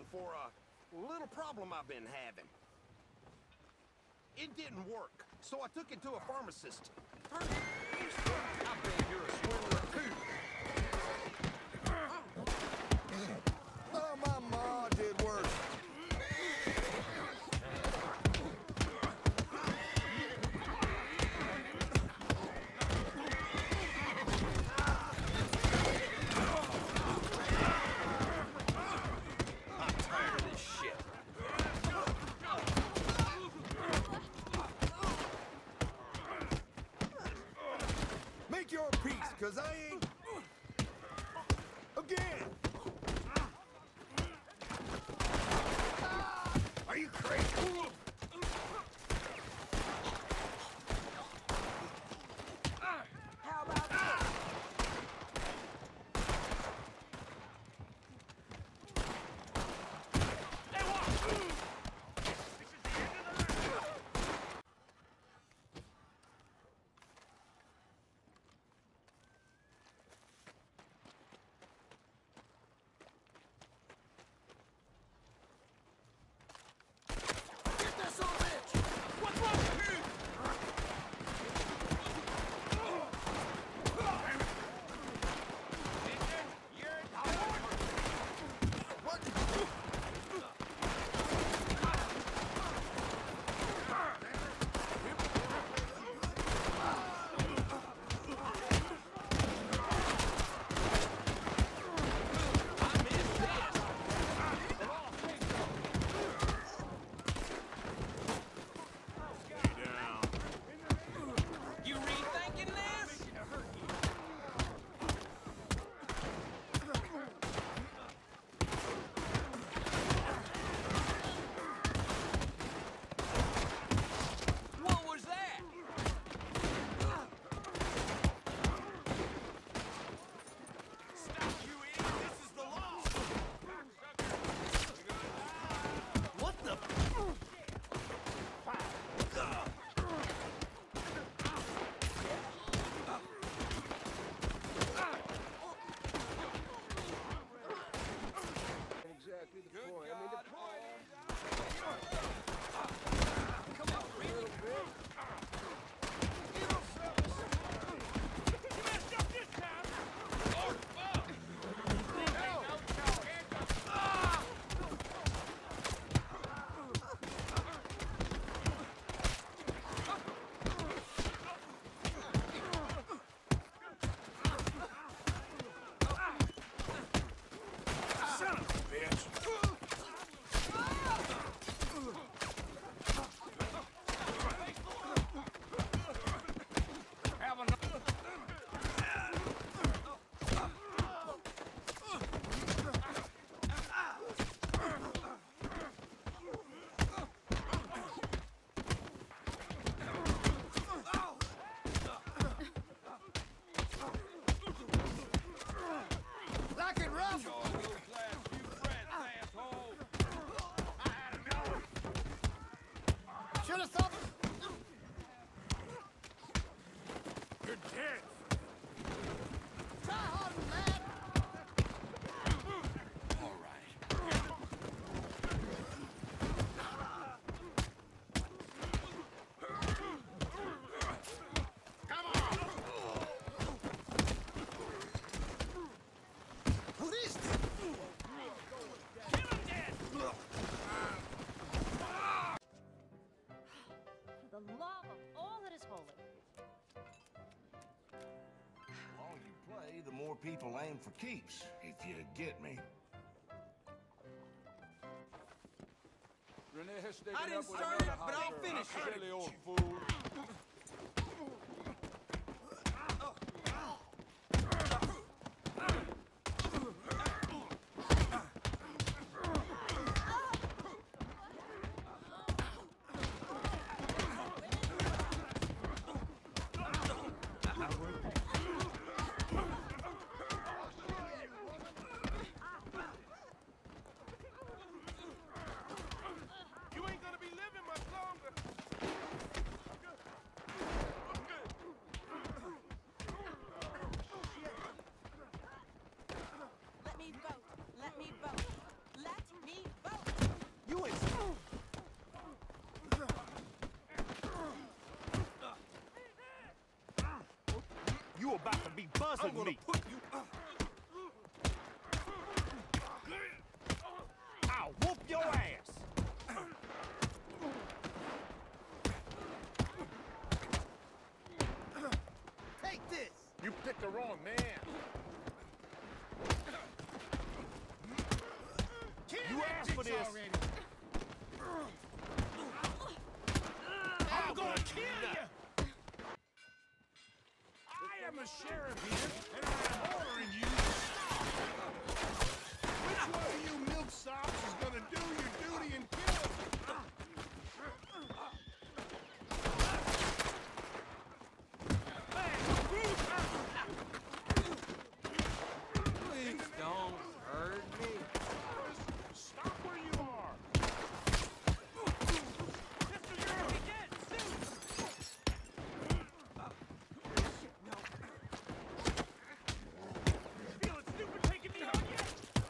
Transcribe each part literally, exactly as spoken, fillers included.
for a little problem I've been having. It didn't work, so I took it to a pharmacist. I bet you're a swindler too. Oh, my ma did worse. Make your peace, cause I ain't... Again! Are you crazy? How about this? Exactly the point. I mean, the point Come on, really? You messed up this time! Oh, fuck! son of a bitch! Have enough. Like it rough! Should have thought... You're dead! Try hard, lad! All right. Come on! What is this? Kill him dead! For the love of all that is holy. The longer you play, the more people aim for keeps, if you get me. Renee has taken I didn't up with start another it, but I'll hot finish girl. it. Silly old fool. You ain't gonna be living much longer. I'm good. I'm good. doesn't I'm gonna mean. put you. I'll whoop your ass. Take this. You picked the wrong man. You asked for this. Already. I'm gonna kill you. I am a sheriff here, and I'm ordering you to stop. Which one of you milksops is gonna do your duty and kill him? Please don't hurt me. Stop where you are. Mister You're dead, soon. Feeling stupid taking me on yet?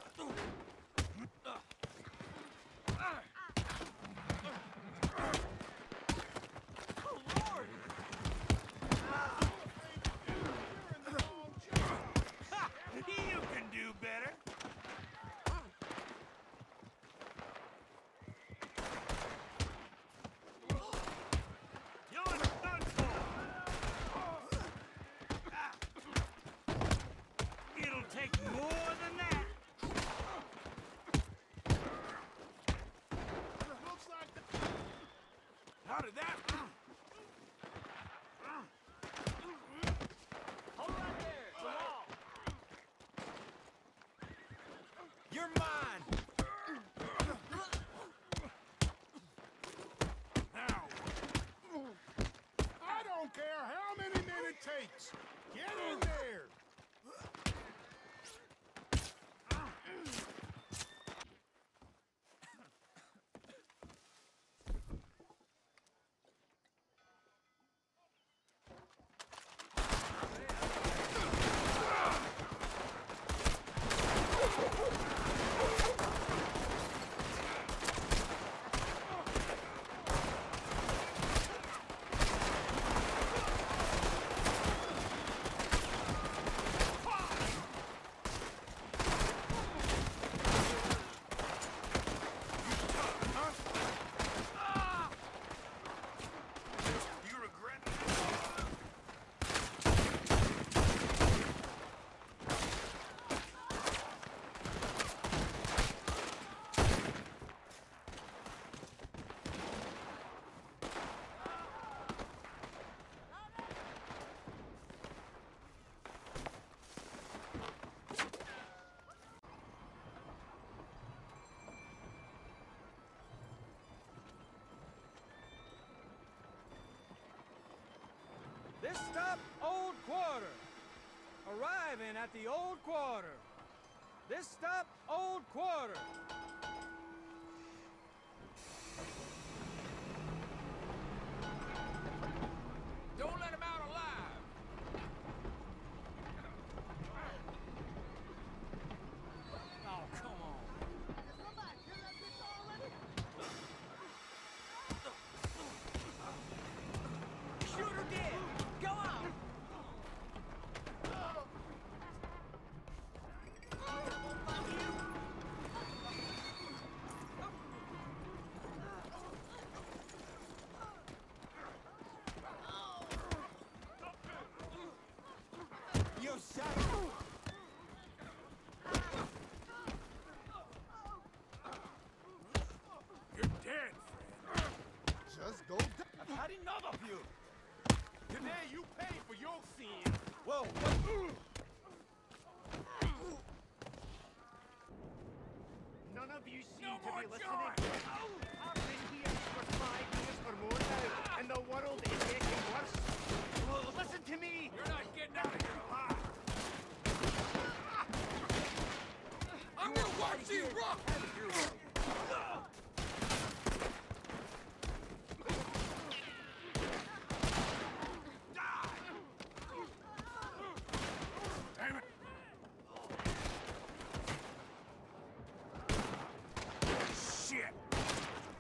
Oh, Lord! Ha! You can do better. You're done for. It'll take more than that. Looks like the... How did that... Hold right there. It's a wall. You're mine. Now, I don't care how many men it takes. Get in there. You regret it? This stop, Old Quarter. Arriving at the Old Quarter. This stop, Old Quarter. Don't let him out alive. Oh, come on. Shoot her dead. Go on. You son of You're dead, friend. Just go down. I've had enough of you. Today you pay for your sins. Whoa, what? None of you seem to be listening. I've been here for five years or more now, and the world is getting worse. Well, listen to me. You're not getting out of here alive. I'm gonna watch you rock. Damn it. Shit.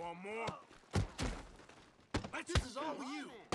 want more? This is all you.